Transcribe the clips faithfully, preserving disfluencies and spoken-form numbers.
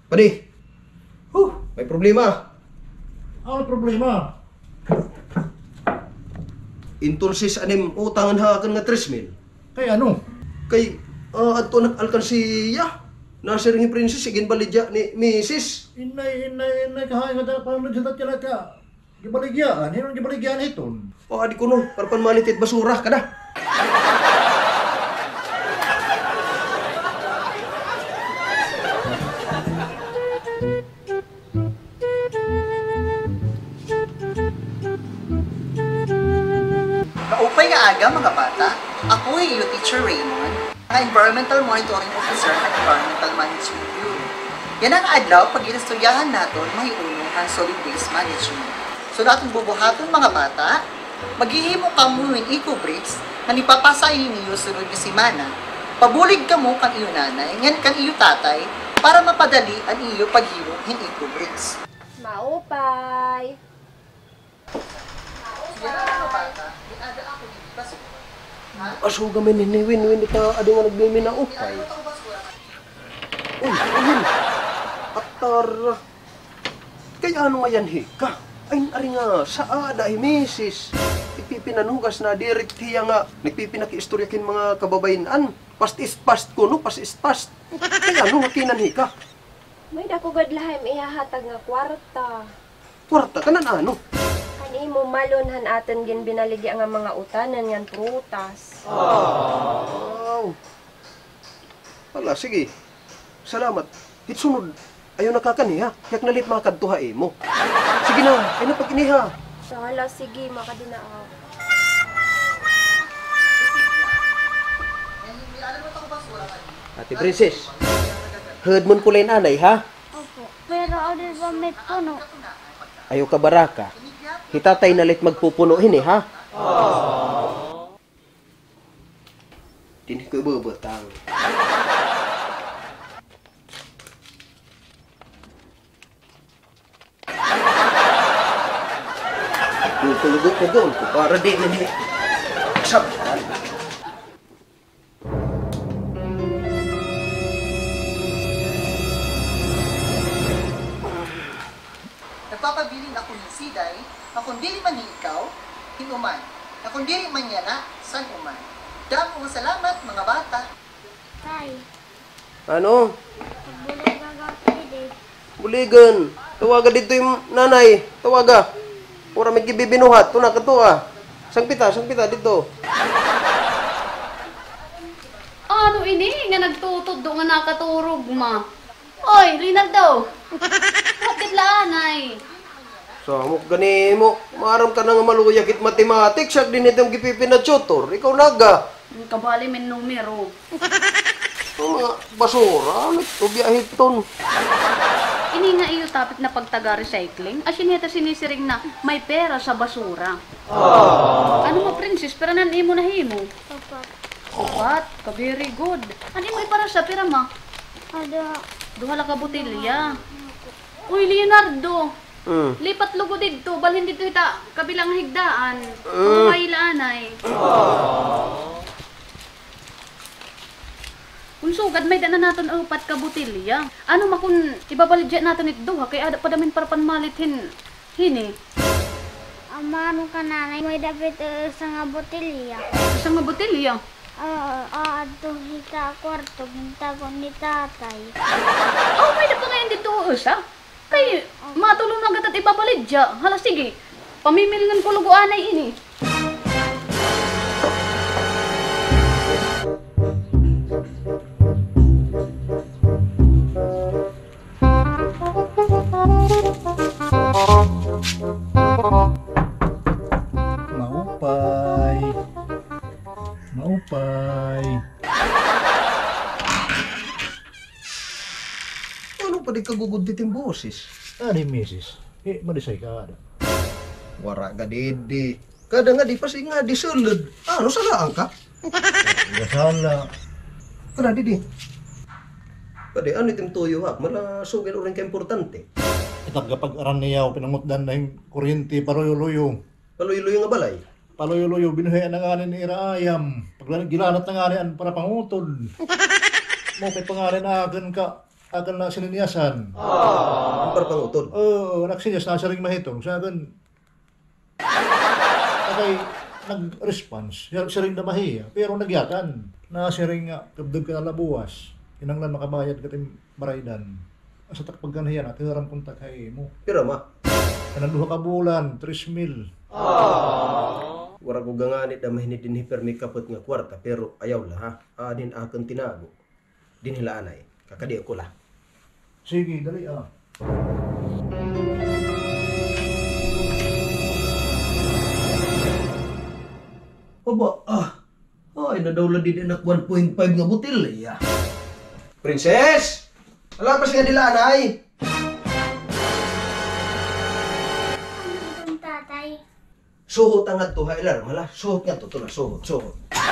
Padi. Huh, may problema. Ano problema? Intulsis anim utangan ha kan nga tres mil. Kay ano? Kay uh, adto nak alkansiya. Nasa ring princess igin balidya ni misis. Inay, inay, inay, kahay nga dapat pa nagsatat ka ka. Gibaligyan, hinong gibaligyan ito. O adi ko no, para pan malitit basura kada. Maupay nga aga mga bata, ako ay iyo Teacher Raymond, ang Environmental Monitoring Officer at Environmental Management Bureau. Yan ang adlaw pag inasturyahan natin mahiuno ang solid waste management. So natin bubuhaton mga bata, maghihimo ka mo ng eco-bricks na nipapasayin niyo sunod na simana. Pabulig ka mo kang iyo nanay, ngan kang iyo tatay, para mapadali ang iyo paghimo ng eco-bricks. Maupay! Yan ang mga bata, inaga ako dito pa Aso gamin ni win win ita adi nga nagbimin na upay. Uy, ayun. Atar. Kaya ano nga yan hika? Ay ari nga saa dahil misis. Ipipinanugas na direct hiya nga nagpipinaki-istoryakin mga kababayan. Past is past ko no, past is past. Kaya ano nga kinan hika? May dakugad lahem ihahatag nga kwarta. Kwarta kanan ano? Kani mo malonhan aton gin binaligya nga mga utanan ngan prutas. Oh. Wala, sige. Salamat. Hitsunod. Ayaw nakakaniha. Yak nalit mga kadtuha eh mo. Sige na, ay napaginiha. Sala, sige, makadinaaw. Ate Princess, heard mo kulay nanay ha? Opo. Pero order ba may puno? Ayaw ka baraka. Hitatay nalit magpupunuhin eh ha? Dini ko ibabutang. Tulugot ko doon ko para di na ni sabitan. Nagpapabilin ako ni Siday, na kung dili man ni ikaw, hinuman. Na kung dili man niya na, san uman. Damo nga salamat, mga bata. Tay, Ano? pagbulog agad dito. Buligan. Tawaga dito yung nanay. Tawaga. Pura may gibibinuhat. Tuna ka to ah. Sangpita, sangpita dito. Ano ini nga nagtutod do nga nakaturog ma? Oy, Rinaldo. Bakit laanay? Samok gani mo. Maram ka na nga maluyakit mathematics. Siya din itong gipipinatutor. Ikaw naga. Kabali men numero. Ang mga basura. Nagtubiahit ton. Ini nga iyo tapit na pagtaga recycling. Asin yata sinisiring na may pera sa basura. Ano mo princess? Pero nan imo na himo. Papa, What? Ka very good. Ano mo para sa pera ma? ada Duha la ka botelya. Uy Leonardo. Hmm. Lipat lugo dito, balhin dito ita kabilang higdaan. Uh. May laanay. Kung sugad may dana naton upat ka botelya. Ano ma kung ibabaligya naton ito duha kay ada pa damin para panmalithin hini. amano ka nanay may dapat uh, sa nga botelya. Sa nga botelya. Ah, uh, ato hita kwarto ginta ko ni tatay. Oh, may na pa ngayon dito usa. Kay matulong na gatat ibabaligya. Hala sige. Pamimilingan ko lugo anay ini. Maupay. Maupay. Ano pa di kagugod diting boses? Ani misis? Eh, madisay ka ada. Wara ka didi. Kada nga di pasi nga di sulod. Ano salaan ka? Gasala. Kada didi. Kada ano itim tuyo ha? Mala sugil orang ka importante. Itag kapag aran niyaw, pinangutdan na yung kuryente, paluyo-luyo. Paluyo-luyo nga balay. Paluyo-luyo, binuhayan na nga ni Ira Ayam. Pag gilanat na nga niyan para pangutod. Mo kay pangalan akin ka. akan na sininiyasan. Ang parpangutod. Oo, naksinyas na siya rin mahitong. Sa akin, akay nag-response. Siya, siya rin na mahiya. Pero nagyakan. Na siya rin nga, kabdog ka na labuwas. Kinanglan makabayad ka tim maraydan. Sa takpag ka na yan, at hinaram kong takay mo. Pero ma, Kanang ka bulan, tres mil. wara ko ganganit na mahinit din hipermi kapot nga kwarta, pero ayaw la ha. Adin akan tinago. Dinhilaan ay, kakadi ako la. Sige, dali ah. Aba, ah. Ay, nadawla din anak one point five nga butil eh. ah. Princess! Wala pa siya nila, anay! Ano yung tatay? Suhot ang ato, ha, ilar, mala. Suhot nga to, to na, suhot, suhot.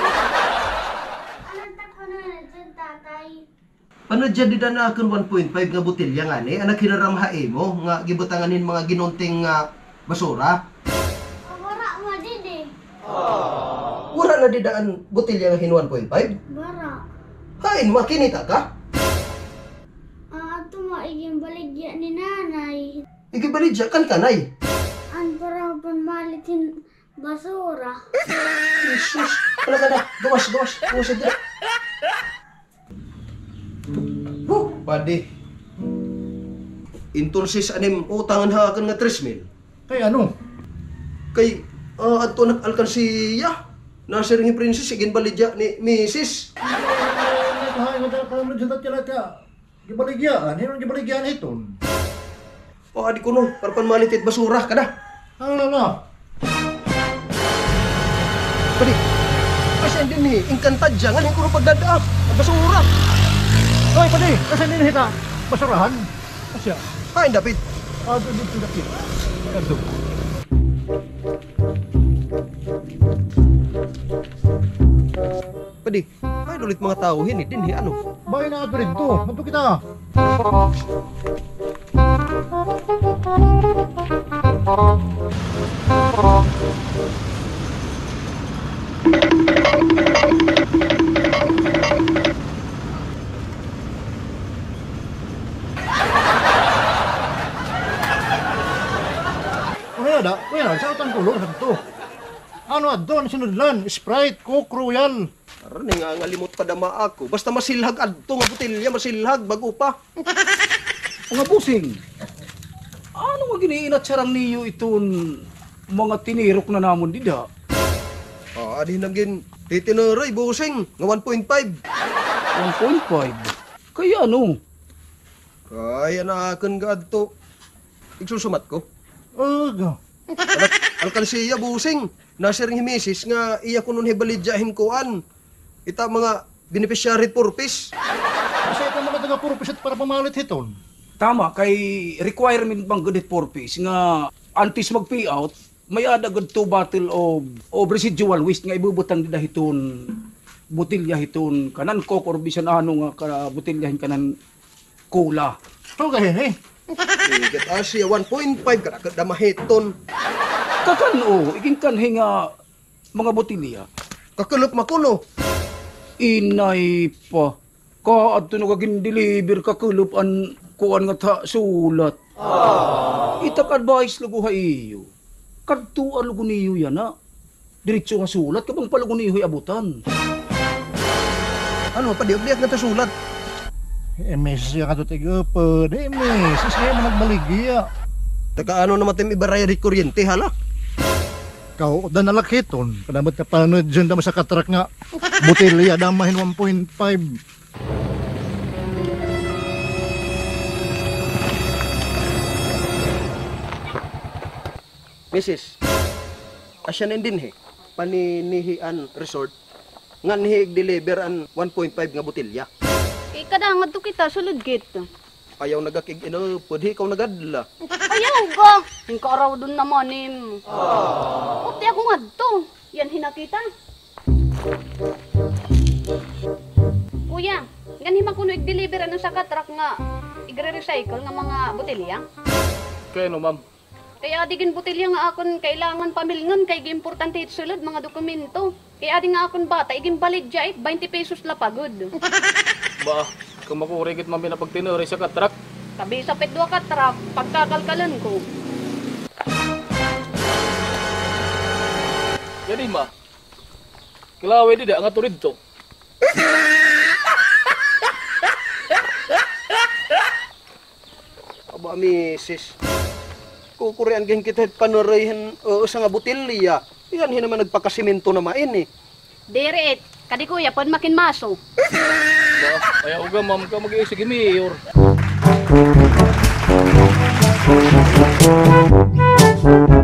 Anong tako na yung tatay? Ano dyan din na akong one point five nga butilya nga ni? Anak hinaram hae mo, nga gibutanganin mga ginunting nga basura. Wala mo din eh. Wala na di daan butilya nga hin one point five? Bara. Hain, makinita ka? Ah, ito maiging baligya ni nanay. Ikibalidya kan kanay. Ang parang panmalitin basura. Jesus, wala ka na. Gawas, gawas, gawas dyan. Huh, padi. Intursis anim utangan ha kan nga tres mil. Kay ano? Kay uh, ato nag-alkansiya. Nasa rin princess, igin balidya ni Missus Nakahay nga dahil parang nagsadat ka ka. Gibaligyan, hinong gibaligyan iton. O, adi ko no, para panmalitit basura ka na. Ano na na? Padi, kasi din ni, ingkantad dyan, nga ko pagdadaap, ang basura. Hoy, padi, kasi din hita. Basurahan. Asya. Hain, David. Ah, doon dito dapit. Kado. Padi, hain ulit mga tao, hini din, hi, ano? Bahay na ato rin to. Manto kita. Kaya da, kaya da, sa utang tulong sa to. Ano adto, sinudlan, Sprite, Coke, Royal. Aran nga ngalimot pa dama ako. Basta masilhag adto nga botelya, masilhag bago pa. Mga busing, ano nga giniinat sarang niyo iton mga tinirok na namon dida? Ah, adi nagin titinuray busing nga one point five. one point five? Kaya ano? Kaya na akin ga adto. Igsusumat ko. Aga. Anak, alkansiya busing. Nasa ring himisis nga iya ko nun hibalidyahin koan. Ita mga beneficiary purpose. Kasi ito mga taga-purpose para pamalit hiton. Tama, kay requirement bang good purpose nga antes mag-payout, may ada good two bottle of, of residual waste nga ibubutang dida hiton butilya hiton kanan coke or bisan ano nga ka butilyahin kanan cola. So kahin eh. Igat asya one point five kada kada mahiton. Kakano, iging kanhe nga mga butilya. Kakulop makuno. Inay pa. Kaadto na kagin deliver kakulup an kuan nga ta sulat. Itak advice lugo ha iyo. Kadto alugo niyo yan ha. Diretso nga sulat kabang palugo niyo abutan. Ano pa diog-diag nga ta sulat. Eh, meses ka to tigupod. Eh, meses kayo mo nagbaligya. Taka ano naman tayo ibaraya di kuryente hala. Kau, dan nalakiton. Kanabat ka pa no, dyan dama sa katrak nga. Butilya, damahin one point five. Missus, asya na din he. Paninihian resort. Nga nihig deliver an one point five nga butilya. Eh, kadangad to kita, sulod git. Ayaw nagakig ino, pwede ikaw nagadla. Ayaw ka! Yung kaaraw dun naman, im. Puti ako nga to. Yan hinakita. Kuya, ganhi makuno i-deliver ano sa katrak nga igre-recycle nga mga botelya. Kaya no, ma'am. Kaya adigin botelya nga akon kailangan pamilngan kay importante it sulod mga dokumento. Kaya adi nga akon bata, iging baligya it twenty pesos la pagod. Ba, Kung makurigit man pinapagtinuri sa katrak. Kabi sa pedwa ka truck, pagkakalkalan ko. Jadi ma. Kilawe di da nga turid to. Aba, misis. Kukurian gen kita panurihan uh, sa nga butilya. Yan hinaman nagpakasimento na main eh. Diret, kadi kuya, pon makin maso. Ba, kaya uga ma'am ka mag-iisig mayor. Thank you.